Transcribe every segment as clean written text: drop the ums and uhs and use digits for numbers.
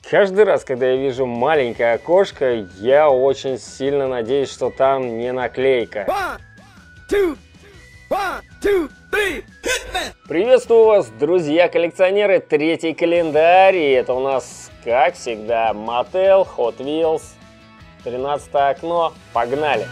Каждый раз, когда я вижу маленькое окошко, я очень сильно надеюсь, что там не наклейка. Приветствую вас, друзья-коллекционеры, третий календарь, и это у нас, как всегда, Mattel Hot Wheels, 13 окно, погнали!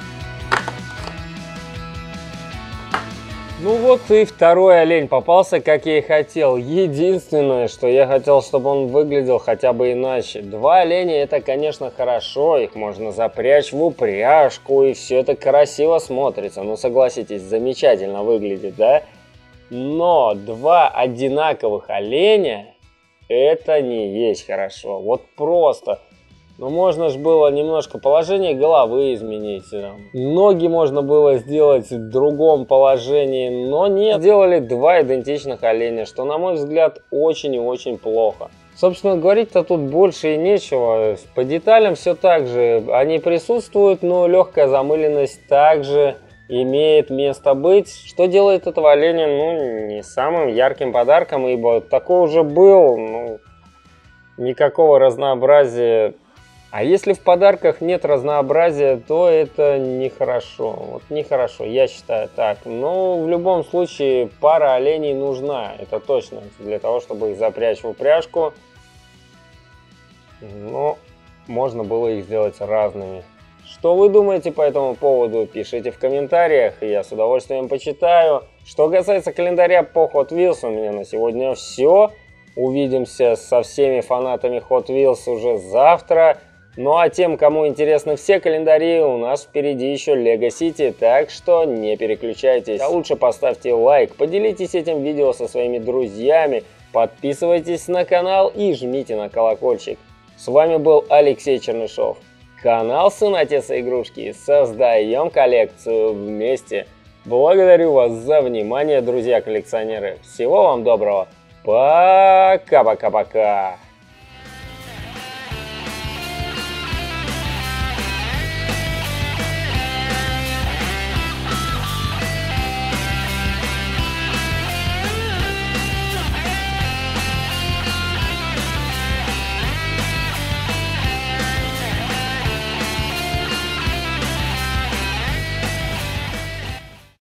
Ну вот и второй олень попался, как я и хотел. Единственное, что я хотел, чтобы он выглядел хотя бы иначе. Два оленя — это, конечно, хорошо, их можно запрячь в упряжку, и все это красиво смотрится. Ну, согласитесь, замечательно выглядит, да? Но два одинаковых оленя — это не есть хорошо. Вот просто. Ну, можно же было немножко положение головы изменить. Ноги можно было сделать в другом положении, но нет. Сделали два идентичных оленя, что, на мой взгляд, очень и очень плохо. Собственно, говорить-то тут больше и нечего. По деталям все так же. Они присутствуют, но легкая замыленность также имеет место быть, что делает этого оленя, ну, не самым ярким подарком, ибо такой уже был, ну, никакого разнообразия. А если в подарках нет разнообразия, то это нехорошо. Вот нехорошо, я считаю так. Но в любом случае пара оленей нужна, это точно, для того, чтобы их запрячь в упряжку. Но можно было их сделать разными. Что вы думаете по этому поводу, пишите в комментариях, и я с удовольствием почитаю. Что касается календаря по Hot Wheels, у меня на сегодня все. Увидимся со всеми фанатами Hot Wheels уже завтра. Ну а тем, кому интересны все календари, у нас впереди еще Lego City, так что не переключайтесь. А лучше поставьте лайк, поделитесь этим видео со своими друзьями, подписывайтесь на канал и жмите на колокольчик. С вами был Алексей Чернышов. Канал Сын Отец Игрушки. Создаем коллекцию вместе. Благодарю вас за внимание, друзья-коллекционеры. Всего вам доброго. Пока-пока-пока.